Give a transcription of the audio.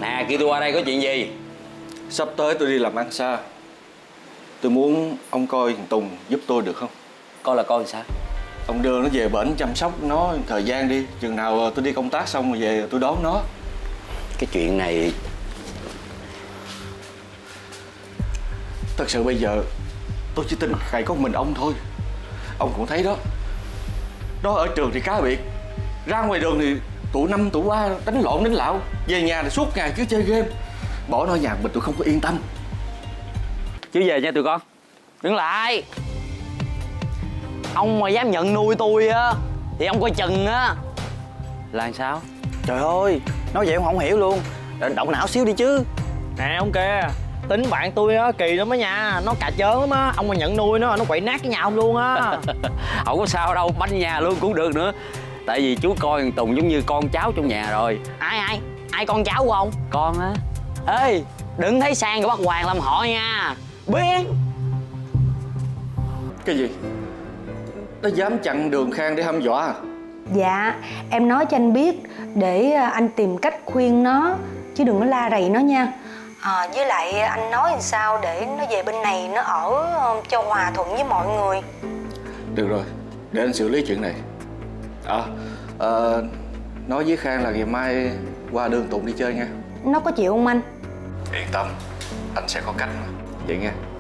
Nè, kêu tôi qua đây có chuyện gì? Sắp tới tôi đi làm ăn xa. Tôi muốn ông coi thằng Tùng giúp tôi được không? Coi là coi làm sao? Ông đưa nó về bển chăm sóc nó thời gian đi. Chừng nào tôi đi công tác xong rồi về tôi đón nó. Cái chuyện này... Thật sự bây giờ tôi chỉ tin Khải có mình ông thôi. Ông cũng thấy đó. Nó ở trường thì cá biệt, ra ngoài đường thì tụ năm tụ ba đánh lộn đánh lạo. Về nhà thì suốt ngày cứ chơi game. Bỏ nó ở nhà mình tôi không có yên tâm. Chứ về nha tụi con. Đứng lại. Ông mà dám nhận nuôi tôi á thì ông coi chừng á. Là sao? Trời ơi, nói vậy ông không hiểu luôn. Động não xíu đi chứ. Nè ông kia, tính bạn tôi á kỳ lắm á nha. Nó cà chớn lắm á. Ông mà nhận nuôi nó quậy nát cái nhà ông luôn á. Không có sao đâu, banh nhà luôn cũng được nữa. Tại vì chú coi thằng Tùng giống như con cháu trong nhà rồi. Ai con cháu của ông? Con á. Ê, đừng thấy sang rồi bắt hoàng làm họ nha. Biến. Cái gì? Nó dám chặn đường Khang để hăm dọa à? Dạ, em nói cho anh biết để anh tìm cách khuyên nó, chứ đừng có la rầy nó nha. Với lại anh nói làm sao để nó về bên này nó ở cho hòa thuận với mọi người. Được rồi, để anh xử lý chuyện này. Nói với Khang là ngày mai qua đường Tùng đi chơi nha. Nó có chịu không anh? Yên tâm, anh sẽ có cách mà. Vậy nha.